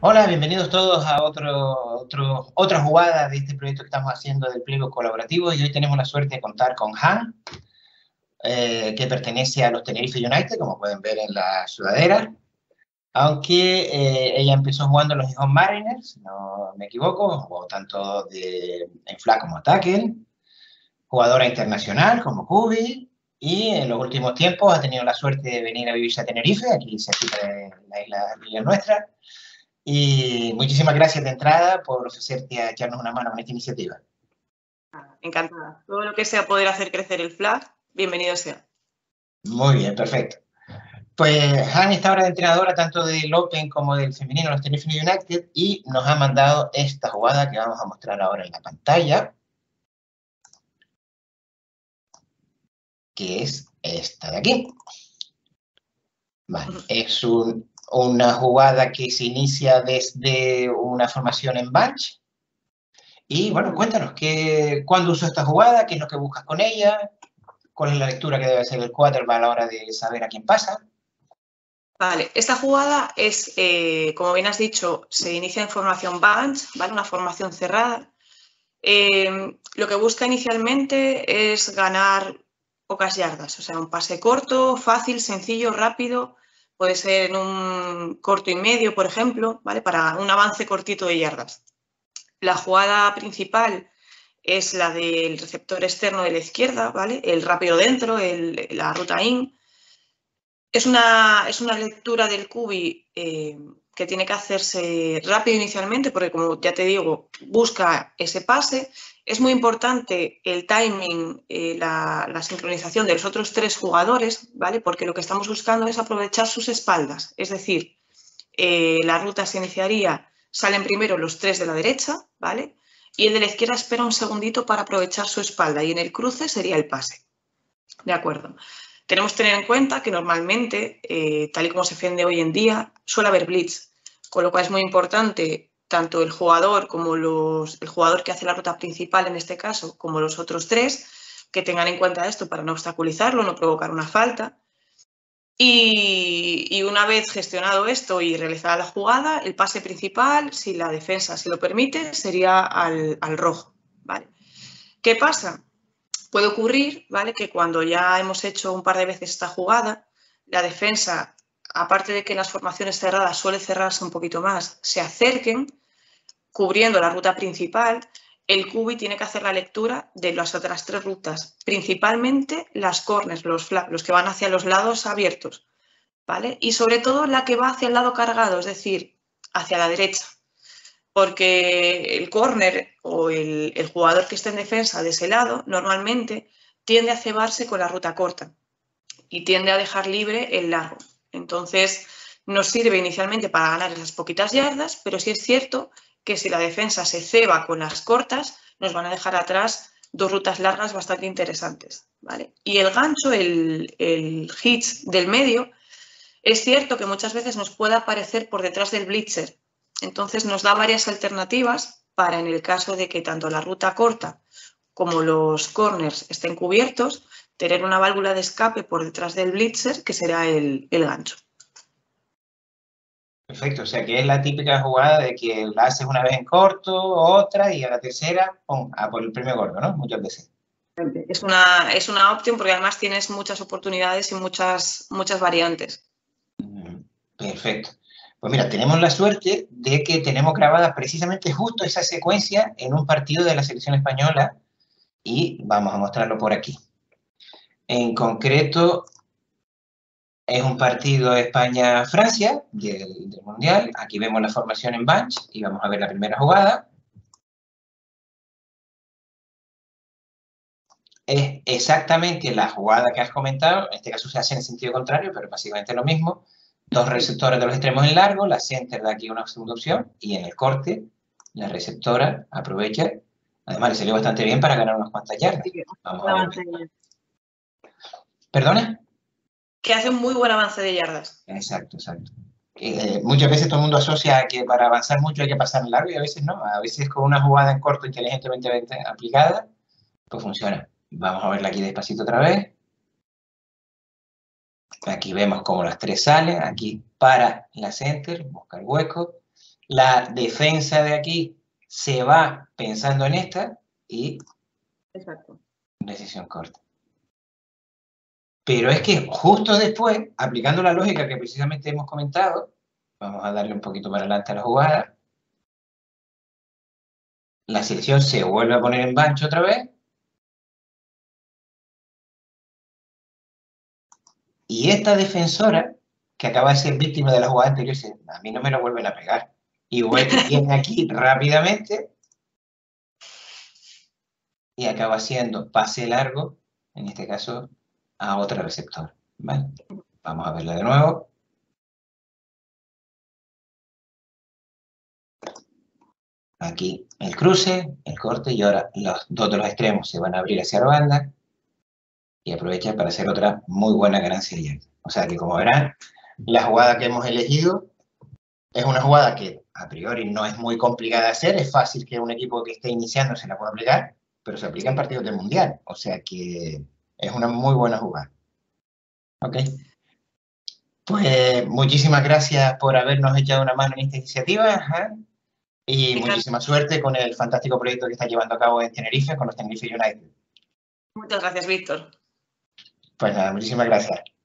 Hola, bienvenidos todos a otra jugada de este proyecto que estamos haciendo del pliego colaborativo, y hoy tenemos la suerte de contar con Han, que pertenece a los Tenerife United, como pueden ver en la sudadera, aunque ella empezó jugando en los Gijón Mariners, si no me equivoco, jugó tanto en flag como tackle, jugadora internacional como Cubi, y en los últimos tiempos ha tenido la suerte de venir a vivirse a Tenerife, aquí cerquita de la isla nuestra. Y muchísimas gracias de entrada por ofrecerte a echarnos una mano con esta iniciativa. Encantada. Todo lo que sea poder hacer crecer el flag, bienvenido sea. Muy bien, perfecto. Pues Han está ahora de entrenadora tanto del Open como del femenino, los Tenerife United, y nos ha mandado esta jugada que vamos a mostrar ahora en la pantalla, que es esta de aquí. Vale, es una jugada que se inicia desde una formación en bunch. Y bueno, cuéntanos, ¿cuándo usó esta jugada? ¿Qué es lo que buscas con ella? ¿Cuál es la lectura que debe hacer el quarterback a la hora de saber a quién pasa? Vale, esta jugada es, como bien has dicho, se inicia en formación bunch, ¿vale? Una formación cerrada. Lo que busca inicialmente es ganar pocas yardas, o sea, un pase corto, fácil, sencillo, rápido. Puede ser en un corto y medio, por ejemplo, ¿vale? Para un avance cortito de yardas. La jugada principal es la del receptor externo de la izquierda, ¿vale? El rápido dentro, la ruta in. Es una lectura del QB que tiene que hacerse rápido inicialmente porque, como ya te digo, busca ese pase. Es muy importante el timing, la sincronización de los otros tres jugadores, ¿vale? Porque lo que estamos buscando es aprovechar sus espaldas. Es decir, la ruta se iniciaría, salen primero los tres de la derecha, ¿vale? Y el de la izquierda espera un segundito para aprovechar su espalda y en el cruce sería el pase. ¿De acuerdo? Tenemos que tener en cuenta que normalmente, tal y como se defiende hoy en día, suele haber blitz, con lo cual es muy importante tanto el jugador como el jugador que hace la ruta principal en este caso, como los otros tres, que tengan en cuenta esto para no obstaculizarlo, no provocar una falta. Y una vez gestionado esto y realizada la jugada, el pase principal, si la defensa se lo permite, sería al rojo, ¿vale? ¿Qué pasa? Puede ocurrir, ¿vale?, que cuando ya hemos hecho un par de veces esta jugada, la defensa, aparte de que en las formaciones cerradas suele cerrarse un poquito más, se acerquen cubriendo la ruta principal. El QB tiene que hacer la lectura de las otras tres rutas, principalmente las corners, los que van hacia los lados abiertos, ¿vale? Y sobre todo la que va hacia el lado cargado, es decir, hacia la derecha. Porque el córner o el jugador que esté en defensa de ese lado normalmente tiende a cebarse con la ruta corta y tiende a dejar libre el largo. Entonces, nos sirve inicialmente para ganar esas poquitas yardas, pero sí es cierto que si la defensa se ceba con las cortas, nos van a dejar atrás dos rutas largas bastante interesantes, ¿vale? Y el gancho, el hitch del medio, es cierto que muchas veces nos puede aparecer por detrás del blitzer. Entonces nos da varias alternativas para, en el caso de que tanto la ruta corta como los corners estén cubiertos, tener una válvula de escape por detrás del blitzer, que será el gancho. Perfecto, o sea que es la típica jugada de que la haces una vez en corto, otra, y a la tercera, ¡pum!, a por el premio gordo, ¿no? Muchas veces. Es una opción porque además tienes muchas oportunidades y muchas variantes. Perfecto. Pues mira, tenemos la suerte de que tenemos grabada precisamente justo esa secuencia en un partido de la selección española y vamos a mostrarlo por aquí. En concreto, es un partido España-Francia del Mundial. Aquí vemos la formación en bunch y vamos a ver la primera jugada. Es exactamente la jugada que has comentado. En este caso se hace en el sentido contrario, pero básicamente lo mismo. Dos receptores de los extremos en largo, la center da aquí una segunda opción y en el corte la receptora aprovecha. Además le salió bastante bien para ganar unas cuantas yardas. Vamos a ver. ¿Perdona? Que hace un muy buen avance de yardas. Exacto, exacto. Muchas veces todo el mundo asocia que para avanzar mucho hay que pasar en largo y a veces no. A veces con una jugada en corto inteligentemente aplicada, pues funciona. Vamos a verla aquí despacito otra vez. Aquí vemos cómo las tres salen. Aquí para la center, busca el hueco. La defensa de aquí se va pensando en esta y Exacto. decisión corta. Pero es que justo después, aplicando la lógica que precisamente hemos comentado, vamos a darle un poquito para adelante a la jugada, la selección se vuelve a poner en bancho otra vez, y esta defensora, que acaba de ser víctima de la jugada anterior, dice, a mí no me lo vuelven a pegar. Y viene aquí rápidamente y acaba haciendo pase largo, en este caso, a otra receptora. ¿Vale? Vamos a verla de nuevo. Aquí el cruce, el corte, y ahora los dos de los extremos se van a abrir hacia la banda y aprovecha para hacer otra muy buena ganancia de yarda. O sea que, como verán, la jugada que hemos elegido es una jugada que a priori no es muy complicada de hacer, es fácil que un equipo que esté iniciando se la pueda aplicar, pero se aplica en partidos del Mundial, o sea que es una muy buena jugada. ¿Ok? Pues muchísimas gracias por habernos echado una mano en esta iniciativa, ¿eh? Y muchísima suerte con el fantástico proyecto que está llevando a cabo en Tenerife con los Tenerife United. Muchas gracias, Víctor. Pues nada, muchísimas gracias.